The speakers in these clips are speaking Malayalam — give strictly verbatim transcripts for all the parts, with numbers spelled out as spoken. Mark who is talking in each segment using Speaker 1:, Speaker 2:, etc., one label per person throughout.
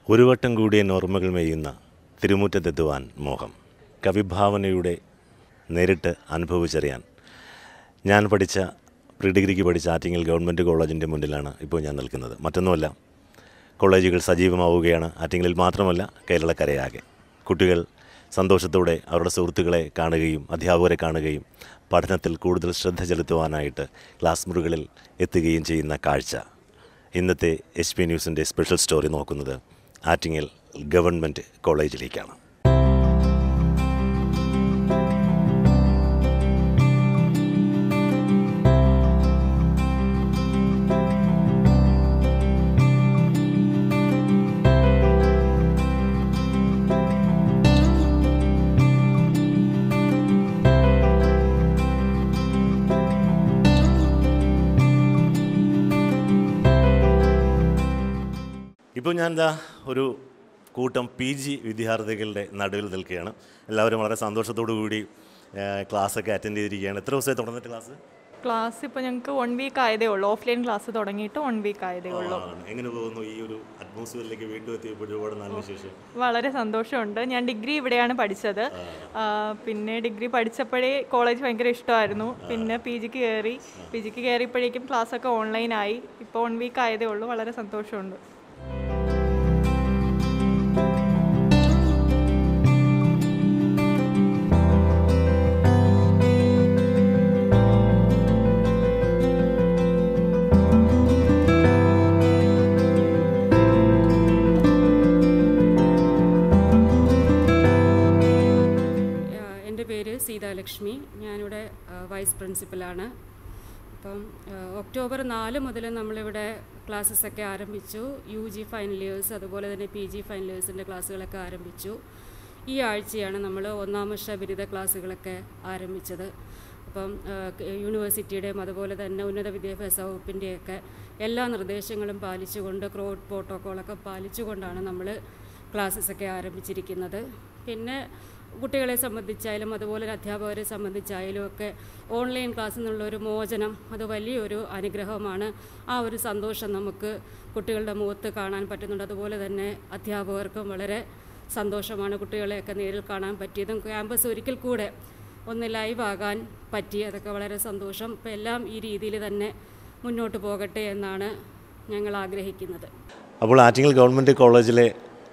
Speaker 1: ഒരു വട്ടം കൂടിയ ഓർമ്മകൾ മേയുന്ന തിരുമുറ്റത്തെത്തുവാൻ മോഹം. കവിഭാവനയുടെ നേരിട്ട് അനുഭവിച്ചറിയാൻ ഞാൻ പഠിച്ച പ്രീ ഡിഗ്രിക്ക് പഠിച്ച ആറ്റിങ്ങൽ ഗവൺമെൻറ് കോളേജിൻ്റെ മുന്നിലാണ് ഇപ്പോൾ ഞാൻ നിൽക്കുന്നത്. മറ്റൊന്നുമല്ല, കോളേജുകൾ സജീവമാവുകയാണ്. ആറ്റിങ്ങലിൽ മാത്രമല്ല, കേരളക്കരയാകെ. കുട്ടികൾ സന്തോഷത്തോടെ അവരുടെ സുഹൃത്തുക്കളെ കാണുകയും അധ്യാപകരെ കാണുകയും പഠനത്തിൽ കൂടുതൽ ശ്രദ്ധ ചെലുത്തുവാനായിട്ട് ക്ലാസ് മുറികളിൽ എത്തുകയും ചെയ്യുന്ന കാഴ്ച. ഇന്നത്തെ എച്ച് പി ന്യൂസിൻ്റെ സ്പെഷ്യൽ സ്റ്റോറി നോക്കുന്നത് ആറ്റിങ്ങൽ ഗവൺമെൻറ് കോളേജിലേക്കാണ്. ഇപ്പോൾ ഞാൻ എന്താ ഒരു കൂട്ടം പി ജി വിദ്യാർത്ഥികളുടെ നടുവിൽ നിൽക്കുകയാണ്. എല്ലാവരും വളരെ സന്തോഷത്തോടു കൂടി ക്ലാസ്സൊക്കെ അറ്റൻഡ് ചെയ്തിരിക്കുകയാണ്. എത്ര ദിവസമായി തുടർന്നിട്ട് ക്ലാസ്?
Speaker 2: ക്ലാസ് ഇപ്പോൾ ഞങ്ങൾക്ക് വൺ വീക്ക് ആയതേ ഉള്ളൂ. ഓഫ്ലൈൻ ക്ലാസ് തുടങ്ങിയിട്ട് വൺ വീക്ക് ആയതേ ഉള്ളൂ.
Speaker 1: എങ്ങനെ പോകുന്നു ഈ ഒരു അറ്റ്മോസ്ഫിയറിലേക്ക് വീണ്ടും എത്തിയപ്പോൾ? ഒരുപാട് നാളിന് ശേഷം
Speaker 2: വളരെ സന്തോഷമുണ്ട്. ഞാൻ ഡിഗ്രി ഇവിടെയാണ് പഠിച്ചത്. പിന്നെ ഡിഗ്രി പഠിച്ചപ്പോഴേ കോളേജ് ഭയങ്കര ഇഷ്ടമായിരുന്നു. പിന്നെ പി ജിക്ക് കയറി പി ജിക്ക് കയറിയപ്പോഴേക്കും ക്ലാസ്സൊക്കെ ഓൺലൈനായി. ഇപ്പോൾ വൺ വീക്ക് ആയതേ ഉള്ളൂ. വളരെ സന്തോഷമുണ്ട്.
Speaker 3: സീതാലക്ഷ്മി, ഞാനിവിടെ വൈസ് പ്രിൻസിപ്പലാണ്. അപ്പം ഒക്ടോബർ നാല് മുതൽ നമ്മളിവിടെ ക്ലാസ്സസൊക്കെ ആരംഭിച്ചു. യു ജി ഫൈനൽ ഇയേഴ്സ് അതുപോലെ തന്നെ പി ജി ഫൈനൽ ഇയേഴ്സിൻ്റെ ക്ലാസ്സുകളൊക്കെ ആരംഭിച്ചു. ഈ ആഴ്ചയാണ് നമ്മൾ ഒന്നാം വർഷ ബിരുദ ക്ലാസ്സുകളൊക്കെ ആരംഭിച്ചത്. അപ്പം യൂണിവേഴ്സിറ്റിയുടെയും അതുപോലെ തന്നെ ഉന്നത വിദ്യാഭ്യാസ വകുപ്പിൻ്റെയൊക്കെ എല്ലാ നിർദ്ദേശങ്ങളും പാലിച്ചുകൊണ്ട് കോവിഡ് പ്രോട്ടോക്കോളൊക്കെ പാലിച്ചുകൊണ്ടാണ് നമ്മൾ ക്ലാസ്സസൊക്കെ ആരംഭിച്ചിരിക്കുന്നത്. പിന്നെ കുട്ടികളെ സംബന്ധിച്ചായാലും അതുപോലെ അധ്യാപകരെ സംബന്ധിച്ചായാലും ഒക്കെ ഓൺലൈൻ ക്ലാസ്സിൽ നിന്നുള്ളൊരു മോചനം അത് വലിയൊരു അനുഗ്രഹമാണ്. ആ ഒരു സന്തോഷം നമുക്ക് കുട്ടികളുടെ മുഖത്ത് കാണാൻ പറ്റുന്നുണ്ട്. അതുപോലെ തന്നെ അധ്യാപകർക്കും വളരെ സന്തോഷമാണ് കുട്ടികളെയൊക്കെ നേരിൽ കാണാൻ പറ്റിയതും ക്യാമ്പസ് ഒരിക്കൽ കൂടെ ഒന്ന് ലൈവാകാൻ പറ്റി. അതൊക്കെ വളരെ സന്തോഷം. ഇപ്പോൾ എല്ലാം ഈ രീതിയിൽ തന്നെ മുന്നോട്ട് പോകട്ടെ എന്നാണ് ഞങ്ങൾ ആഗ്രഹിക്കുന്നത്.
Speaker 1: അപ്പോൾ ആറ്റിങ്ങൽ ഗവൺമെൻറ് കോളേജിലെ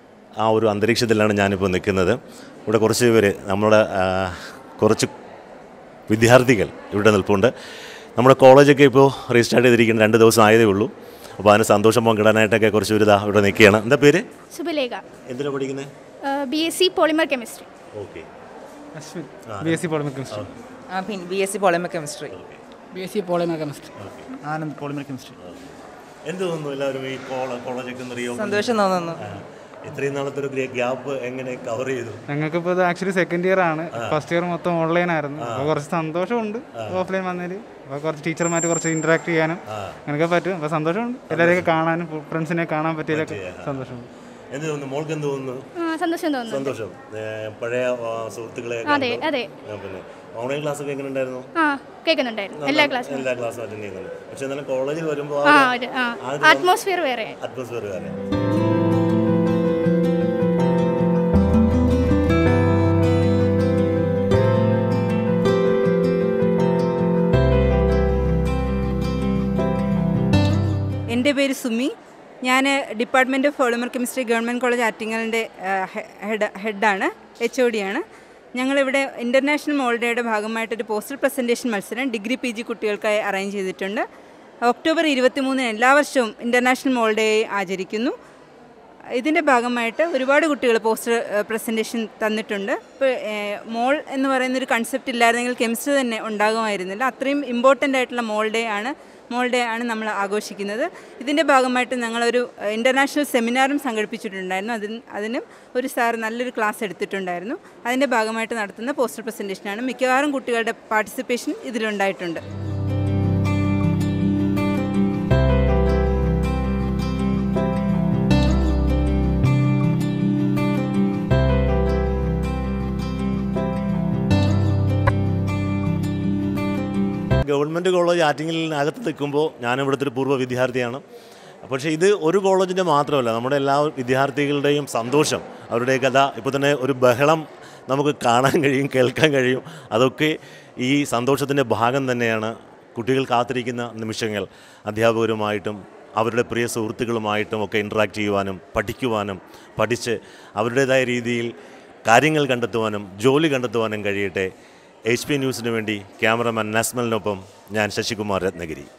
Speaker 1: ആ ഒരു അന്തരീക്ഷത്തിലാണ് ഞാനിപ്പോൾ നിൽക്കുന്നത്. ഇവിടെ കുറച്ച് പേര് നമ്മുടെ കുറച്ച് വിദ്യാർത്ഥികൾ ഇവിടെ നിൽപ്പുണ്ട്. നമ്മുടെ കോളേജൊക്കെ ഇപ്പോൾ റീസ്റ്റാർട്ട് ചെയ്തിരിക്കുന്നത് രണ്ട് ദിവസം ആയതേ ഉള്ളൂ. അപ്പോൾ അതിന് സന്തോഷം പങ്കിടാനായിട്ടൊക്കെ കുറച്ച് പേര് ഇതാ ഇവിടെ നിൽക്കുകയാണ്. എന്താ പേര്?
Speaker 4: സുബലേഖ.
Speaker 1: എന്തിനാണ് പഠിക്കുന്നത്?
Speaker 4: B S C polymer chemistry.
Speaker 1: Okay.
Speaker 5: Ashwin B S C polymer chemistry.
Speaker 6: ആ പിന്നെ B S C polymer chemistry.
Speaker 5: B S C polymer chemistry. Anand polymer chemistry.
Speaker 1: എന്ത് തോന്നുന്നു എല്ലാവരും ഈ കോളേജൊക്കെ ഒന്ന്?
Speaker 6: സന്തോഷം തോന്നുന്നു.
Speaker 1: ഇത്രയും നാളത്തെ ഒരു ഗ്യാപ്പ് എങ്ങനെ കവർ ചെയ്തു?
Speaker 5: ഞങ്ങൾക്കിപ്പോൾ ഇത് ആക്ച്വലി സെക്കൻഡ് ഇയർ ആണ്. ഫസ്റ്റ് ഇയർ മൊത്തം ഓൺലൈൻ ആയിരുന്നു. അപ്പോൾ കുറച്ച് സന്തോഷമുണ്ട് ഓഫ്ലൈൻ വന്നതിൽ. അപ്പോൾ കുറച്ച് ടീച്ചർമായിട്ട് കുറച്ച് ഇൻറ്ററാക്ട് ചെയ്യാനും അങ്ങനെയൊക്കെ പറ്റും. അപ്പോൾ സന്തോഷമുണ്ട്. എല്ലാവരെയൊക്കെ കാണാനും ഫ്രണ്ട്സിനെ കാണാൻ പറ്റിയതൊക്കെ സന്തോഷമുണ്ട്.
Speaker 1: എന്ത് തോന്നുന്നു മോൾക്ക്? എന്ത് തോന്നുന്നു?
Speaker 4: സന്തോഷം തോന്നുന്നു.
Speaker 1: സന്തോഷം. പഴയ സുഹൃത്തുക്കളെ
Speaker 4: അതെ അതെ
Speaker 1: പിന്നെ ഓൺലൈൻ ക്ലാസ് ഒക്കെ എങ്ങനെ ഉണ്ടായിരുന്നു?
Speaker 4: ആ കേൾക്കുന്നുണ്ടായിരുന്നു. എല്ലാ ക്ലാസ്സും
Speaker 1: എല്ലാ ക്ലാസ്സും അറ്റൻഡ് ചെയ്യുന്നുണ്ട്. പക്ഷെ എന്നാലും കോളേജിൽ വരുമ്പോൾ
Speaker 4: അറ്റ്മോസ്ഫിയർ വേറെ
Speaker 1: അറ്റ്മോസ്ഫിയർ വേറെ.
Speaker 6: എൻ്റെ പേര് സുമി. ഞാൻ department of polymer chemistry government college ആറ്റിങ്ങലിൻ്റെ ഹെഡ് ഹെഡാണ് എച്ച് ഒ ഡിയാണ്. ഞങ്ങളിവിടെ ഇൻ്റർനാഷണൽ മോൾ ഡേയുടെ ഭാഗമായിട്ടൊരു പോസ്റ്റർ പ്രസൻറ്റേഷൻ മത്സരം ഡിഗ്രി പി ജി കുട്ടികൾക്കായി അറേഞ്ച് ചെയ്തിട്ടുണ്ട്. ഒക്ടോബർ ഇരുപത്തി മൂന്നിന് എല്ലാ വർഷവും ഇൻ്റർനാഷണൽ മോൾ ഡേ ആചരിക്കുന്നു. ഇതിൻ്റെ ഭാഗമായിട്ട് ഒരുപാട് കുട്ടികൾ പോസ്റ്റർ പ്രസൻറ്റേഷൻ തന്നിട്ടുണ്ട്. ഇപ്പോൾ മോൾ എന്ന് പറയുന്നൊരു കൺസെപ്റ്റ് ഇല്ലായിരുന്നെങ്കിൽ കെമിസ്ട്രി തന്നെ ഉണ്ടാകുമായിരുന്നില്ല. അത്രയും ഇമ്പോർട്ടൻ്റ് ആയിട്ടുള്ള മോൾ ഡേ ആണ് മോൾ ഡേ ആണ് നമ്മൾ ആഘോഷിക്കുന്നത്. ഇതിൻ്റെ ഭാഗമായിട്ട് ഞങ്ങളൊരു ഇൻ്റർനാഷണൽ സെമിനാറും സംഘടിപ്പിച്ചിട്ടുണ്ടായിരുന്നു. അതിന് അതിനും ഒരു സാർ നല്ലൊരു ക്ലാസ് എടുത്തിട്ടുണ്ടായിരുന്നു. അതിൻ്റെ ഭാഗമായിട്ട് നടത്തുന്ന പോസ്റ്റർ പ്രസൻറ്റേഷനാണ്. മിക്കവാറും കുട്ടികളുടെ പാർട്ടിസിപ്പേഷൻ ഇതിലുണ്ടായിട്ടുണ്ട്.
Speaker 1: ഗവൺമെൻറ് കോളേജ് ആറ്റിങ്ങലിനകത്ത് നിൽക്കുമ്പോൾ ഞാനിവിടുത്തെ ഒരു പൂർവ്വ വിദ്യാർത്ഥിയാണ്. പക്ഷേ ഇത് ഒരു കോളേജിൻ്റെ മാത്രമല്ല, നമ്മുടെ എല്ലാ വിദ്യാർത്ഥികളുടെയും സന്തോഷം, അവരുടെ കഥ ഇപ്പോൾ തന്നെ ഒരു ബഹളം നമുക്ക് കാണാൻ കഴിയും, കേൾക്കാൻ കഴിയും. അതൊക്കെ ഈ സന്തോഷത്തിൻ്റെ ഭാഗം തന്നെയാണ്. കുട്ടികൾ കാത്തിരിക്കുന്ന നിമിഷങ്ങൾ അധ്യാപകരുമായിട്ടും അവരുടെ പ്രിയ സുഹൃത്തുക്കളുമായിട്ടും ഒക്കെ ഇൻട്രാക്ട് ചെയ്യുവാനും പഠിക്കുവാനും പഠിച്ച് അവരുടേതായ രീതിയിൽ കാര്യങ്ങൾ കണ്ടെത്തുവാനും ജോലി കണ്ടെത്തുവാനും കഴിയട്ടെ. എച്ച് പി ന്യൂസിന് വേണ്ടി ക്യാമറമാൻ നസ്മലിനൊപ്പം ഞാൻ ശശികുമാർ രത്നഗിരി.